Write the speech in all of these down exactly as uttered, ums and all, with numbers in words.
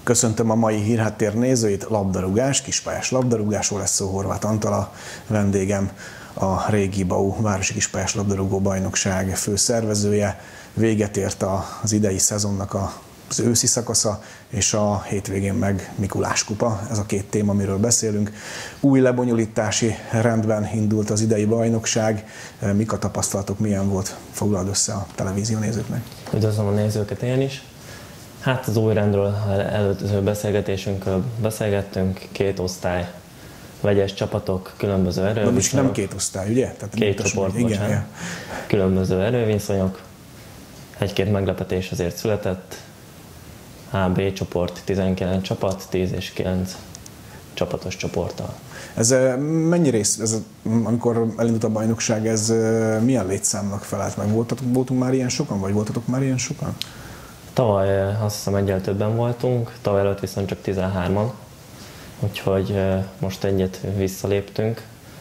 Köszöntöm a mai Hírháttér nézőit, labdarúgás, kispályás labdarúgásról lesz szó. Horváth Antal a vendégem, a Régi Bau Városi Kispályás Labdarúgó Bajnokság főszervezője. Véget ért az idei szezonnak az őszi szakasza, és a hétvégén meg Mikulás kupa. Ez a két téma, amiről beszélünk. Új lebonyolítási rendben indult az idei bajnokság. Mik a tapasztalatok, milyen volt? Foglald össze a televízió nézőknek. Üdvözlöm a nézőket én is. Hát az új rendről előző beszélgetésünkről beszélgettünk, két osztály, vegyes csapatok, különböző erőviszonyok. De nem két osztály, ugye? Tehát két csoport, igen, bocsánat. Igen. Különböző erőviszonyok, egy-két meglepetés azért született. A, B csoport, tizenkilenc csapat, tíz és kilenc csapatos csoporttal. Ez mennyi rész, ez, amikor elindult a bajnokság, ez milyen létszámnak felelt meg? Voltatok, voltunk már ilyen sokan, vagy voltatok már ilyen sokan? Tavaly azt hiszem egyel többen voltunk, tavaly előtt viszont csak tizenhárman, úgyhogy most egyet visszaléptünk.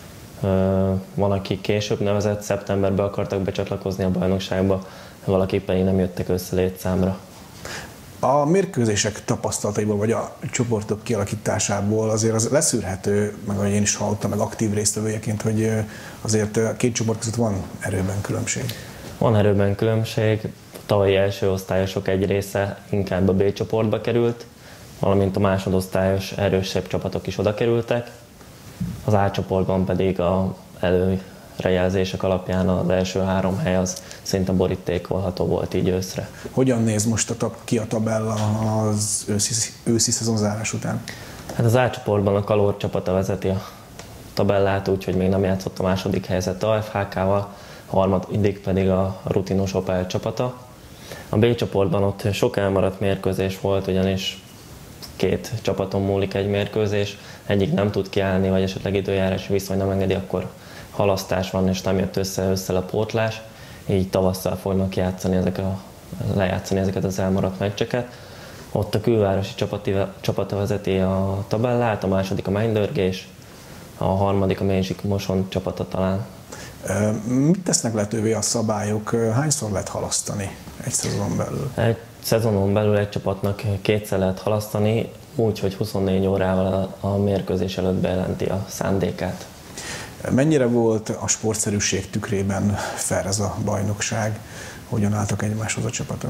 Van, aki később nevezett, szeptemberben akartak becsatlakozni a bajnokságba, valaki pedig nem jöttek össze létszámra. A mérkőzések tapasztalataiból, vagy a csoportok kialakításából azért az leszűrhető, meg ahogy én is hallottam, meg aktív résztvevőjeként, hogy azért a két csoport között van erőben különbség. Van erőben különbség. A tavalyi első osztályosok egy része inkább a B csoportba került, valamint a másodosztályos erősebb csapatok is oda kerültek. Az A csoportban pedig a előrejelzések alapján az első három hely az szinte borítékolható volt így őszre. Hogyan néz most a tab- ki a tabella az őszi, őszi szezonzárás után? Hát az A csoportban a Kalór csapata vezeti a tabellát, úgyhogy még nem játszott a második helyzet a F H K-val, harmadik pedig a rutinos Opel csapata. A B csoportban ott sok elmaradt mérkőzés volt, ugyanis két csapaton múlik egy mérkőzés, egyik nem tud kiállni, vagy esetleg időjárási viszony nem engedi, akkor halasztás van, és nem jött össze össze a pótlás, így tavasszal fognak játszani ezek a, lejátszani ezeket az elmaradt meccseket. Ott a külvárosi csapata vezeti a tabellát, a második a Mennydörgés, a harmadik a Mésik Moson csapata talán. Mit tesznek lehetővé a szabályok? Hányszor lehet halasztani egy szezonon belül? Egy szezonon belül egy csapatnak kétszer lehet halasztani, úgy, hogy huszonnégy órával a mérkőzés előtt bejelenti a szándékát. Mennyire volt a sportszerűség tükrében fair ez a bajnokság? Hogyan álltak egymáshoz a csapatok?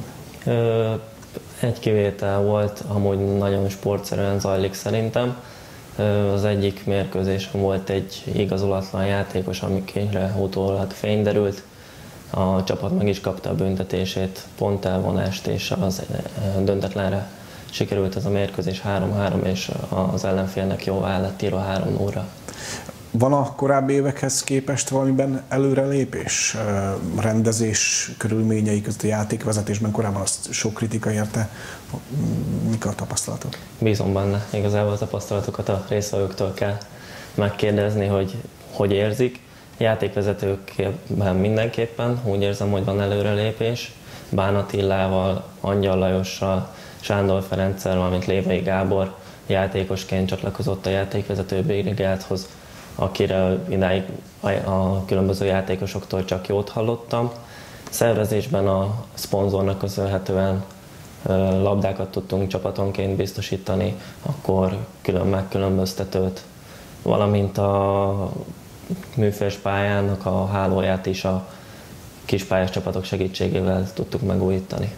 Egy kivétel volt, amúgy nagyon sportszerűen zajlik szerintem. Az egyik mérkőzésen volt egy igazolatlan játékos, amikre utólag fény derült. A csapat meg is kapta a büntetését, pont elvonást, és az döntetlenre sikerült ez a mérkőzés három-három, és az ellenfélnek jóvá lett írva három óra. Van a korábbi évekhez képest valamiben előrelépés? Rendezés körülményei között a játékvezetésben korábban azt sok kritika érte. Mik a tapasztalatok? Bízom benne. Igazából a tapasztalatokat a résztvevőktől kell megkérdezni, hogy hogy érzik. Játékvezetőkben mindenképpen úgy érzem, hogy van előrelépés. Bán Attilával, Angyal Lajossal, Sándor Ferenccel, valamint Lévai Gábor játékosként csatlakozott a játékvezető brigádhoz, akire idáig a különböző játékosoktól csak jót hallottam. Szervezésben a szponzornak köszönhetően labdákat tudtunk csapatonként biztosítani, akkor külön megkülönböztetőt, valamint a műfős pályának a hálóját is a kispályás csapatok segítségével tudtuk megújítani.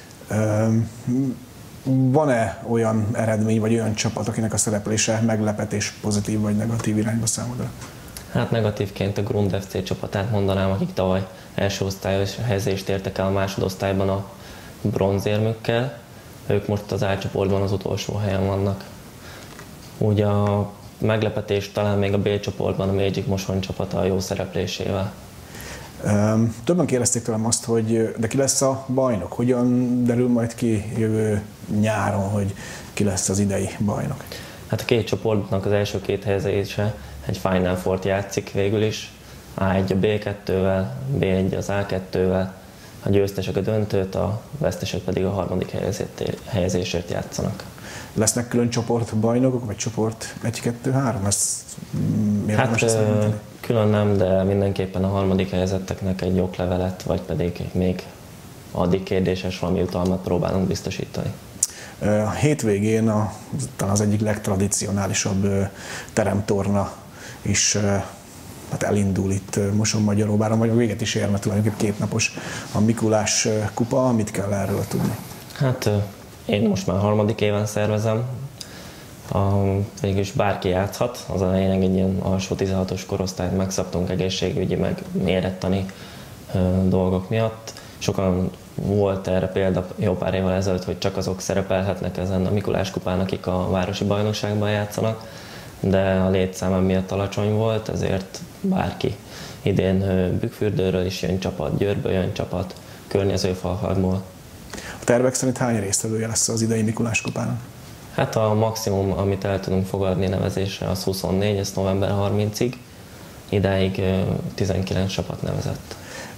Van-e olyan eredmény, vagy olyan csapat, akinek a szereplése meglepetés pozitív vagy negatív irányba számodra? Hát negatívként a Grund ef cé csapatát mondanám, akik tavaly első osztályos helyezést értek el a másodosztályban a bronzérmükkel. Ők most az A csoportban az utolsó helyen vannak. Úgy a meglepetés talán még a B csoportban a Magic Moson csapata a jó szereplésével. Többen kérdezték tőlem azt, hogy de ki lesz a bajnok? Hogyan derül majd ki jövő nyáron, hogy ki lesz az idei bajnok? Hát a két csoportnak az első két helyezése egy Final Four-t játszik végül is. á egy a bé kettővel, bé egy az á kettővel, a győztesek a döntőt, a vesztesek pedig a harmadik helyezésért játszanak. Lesznek külön csoportbajnokok, vagy csoport egy kettő három? Ezt hát ö, külön nem, de mindenképpen a harmadik helyezetteknek egy oklevelet, vagy pedig még addig kérdéses valami utalmat próbálunk biztosítani. A hétvégén a, talán az egyik legtradicionálisabb teremtorna is hát elindul itt Mosonmagyaróváron, vagy a véget is ér, mert tulajdonképpen kétnapos a Mikulás kupa. Mit kell erről tudni? Hát én most már harmadik éven szervezem. A, végülis bárki játszhat, az a lényeg, egy ilyen alsó tizenhatos korosztályt megszabtunk egészségügyi, meg mérettani dolgok miatt. Sokan volt erre példa jó pár évvel ezelőtt, hogy csak azok szerepelhetnek ezen a Mikulás kupán, akik a városi bajnokságban játszanak, de a létszám miatt alacsony volt, ezért bárki. Idén Bükkfürdőről is jön csapat, Győrből jön csapat, környező falvakból. A tervek szerint hány résztvevője lesz az idei Mikulás kupának? Hát a maximum, amit el tudunk fogadni nevezésre, az huszonnégy, ez november harmincadikáig. Idáig tizenkilenc csapat nevezett.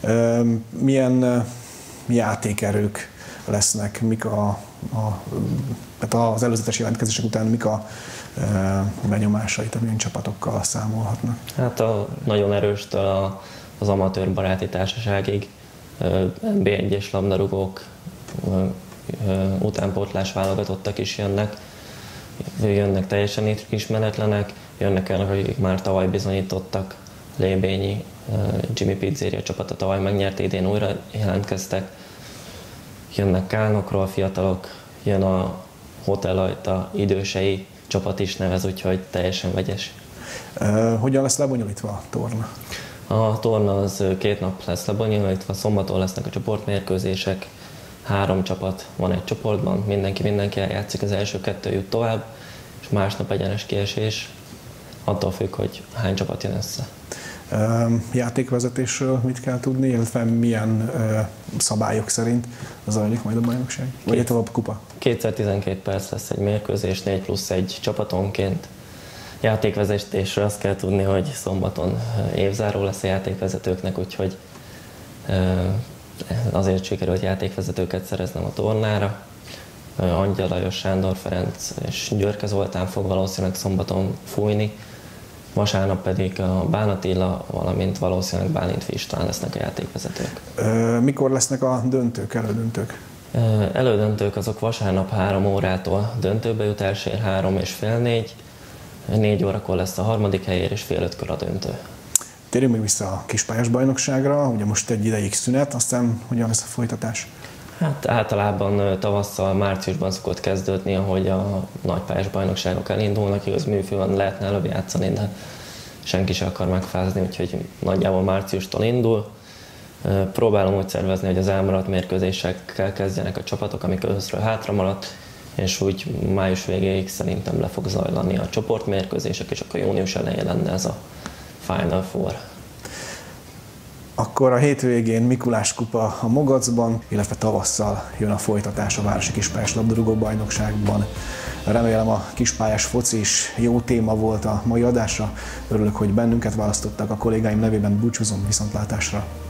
Milyen játékerők lesznek, mik a, a, tehát az előzetes jelentkezések után mik a benyomásait, milyen csapatokkal számolhatnak? Hát a nagyon erőstől a, az amatőr baráti társaságig, en bé egyes labdarúgók, utánpótlás válogatottak is jönnek, jönnek teljesen ismeretlenek, jönnek el, akik már tavaly bizonyítottak, Lébényi, Jimmy Pizzeria csapata tavaly megnyerte, idén újra jelentkeztek, jönnek Kálnokról fiatalok, jön a Hotel Ajta idősei csapat is nevez, úgyhogy teljesen vegyes. Hogyan lesz lebonyolítva a torna? A torna az két nap lesz lebonyolítva, szombaton lesznek a csoportmérkőzések, három csapat van egy csoportban, mindenki mindenki eljátszik, az első kettő jut tovább, és másnap egyenes kiesés, attól függ, hogy hány csapat jön össze. Játékvezetésről mit kell tudni, illetve milyen szabályok szerint zajlik majd a bajnokság? Vagy egy tovább kupa? kétszer tizenkét perc lesz egy mérkőzés, négy plusz egy csapatonként. Játékvezetésről azt kell tudni, hogy szombaton évzáró lesz a játékvezetőknek, úgyhogy azért sikerült játékvezetőket szereznem a tornára. Angyal Lajos, Sándor Ferenc és Györke Zoltán fog valószínűleg szombaton fújni, vasárnap pedig a Bán Attila, valamint valószínűleg Bálint István lesznek a játékvezetők. Mikor lesznek a döntők, elődöntők? Elődöntők azok vasárnap három órától döntőbe jut, elsér három és fél négy, négy órakor lesz a harmadik helyér és fél ötkor a döntő. Térjünk még vissza a kispályás bajnokságra, ugye most egy ideig szünet, aztán hogyan lesz a folytatás? Hát általában tavasszal, márciusban szokott kezdődni, ahogy a nagypályás bajnokságok elindulnak, igaz műfőn lehetne előbb játszani, de senki sem akar megfázni, úgyhogy nagyjából márciustól indul. Próbálom úgy szervezni, hogy az elmaradt mérkőzésekkel kezdjenek a csapatok, amik őszről hátra maradt, és úgy május végéig szerintem le fog zajlani a csoportmérkőzések, és akkor június elején lenne ez a Final Four. Akkor a hétvégén Mikulás kupa a Mogacban, illetve tavasszal jön a folytatás a Városi Kispályás Labdarúgó Bajnokságban. Remélem a kispályás foci is jó téma volt a mai adásra. Örülök, hogy bennünket választottak, a kollégáim nevében búcsúzom, viszontlátásra.